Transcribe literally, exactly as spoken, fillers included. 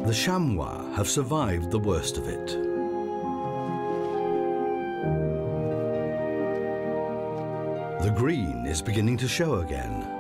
The chamois have survived the worst of it. The green is beginning to show again.